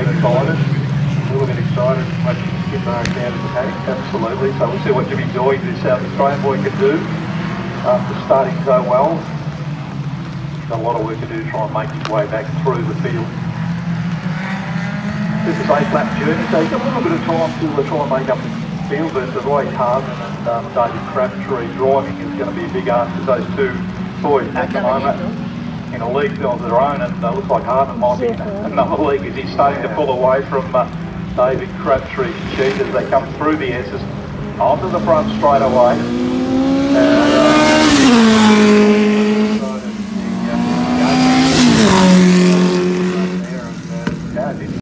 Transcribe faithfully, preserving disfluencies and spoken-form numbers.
get excited, a little bit excited, maybe get back down to the paddock, absolutely. So we'll see what Jimmy Joy, the South Australian boy, can do after starting so well. Got a lot of work to do to try and make his way back through the field. This is a eight-lap journey, so he's got a little bit of time to uh, try and make up the field versus Roy Hardman and um, David Crabtree. Driving is going to be a big ask for those two boys at the moment in a league of their own, and uh, looks like Hardman might be in another league as he's starting to pull away from uh, David Crabtree's cheat as they come through the S's onto the front straight away. Uh,